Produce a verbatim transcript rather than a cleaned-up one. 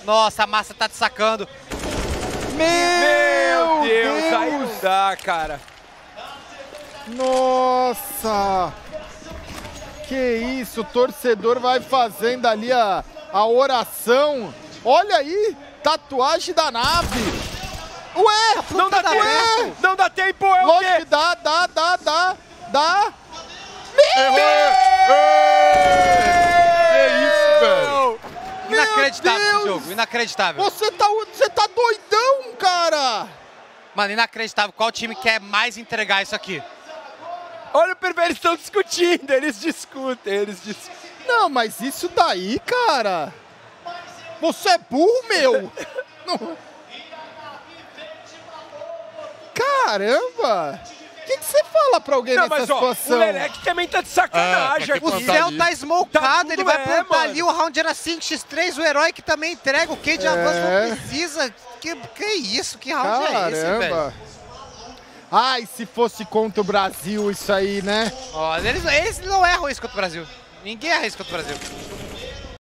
Nossa, a massa tá te sacando. Meu Deus, Deus, aí não dá, cara. Nossa! Que isso, o torcedor vai fazendo ali a, a oração. Olha aí, tatuagem da nave. Ué, não dá tempo, ué. Não dá tempo, é o Lógico quê? que dá, dá, dá, dá, dá. É isso, velho. Inacreditável esse Deus. jogo, inacreditável. Você tá, você tá doidão, cara. Mano, inacreditável. Qual time quer mais entregar isso aqui? Olha o perfil, eles estão discutindo, eles discutem, eles discutem. Não, mas isso daí, cara... Você é burro, meu! Não. Caramba! O que, que você fala pra alguém não, nessa mas, ó, situação? O Lelec também tá de sacanagem. Ah, tá O aqui. céu tá smocado, Tá ele vai tudo é, plantar mano. ali, o round era cinco a três, o herói que também entrega, o Cade É. avança, não precisa. Que, que isso? Que round é esse, velho? Caramba! Ai, se fosse contra o Brasil isso aí, né? Ó, eles, eles não erram isso contra o Brasil. Ninguém erra isso contra o Brasil.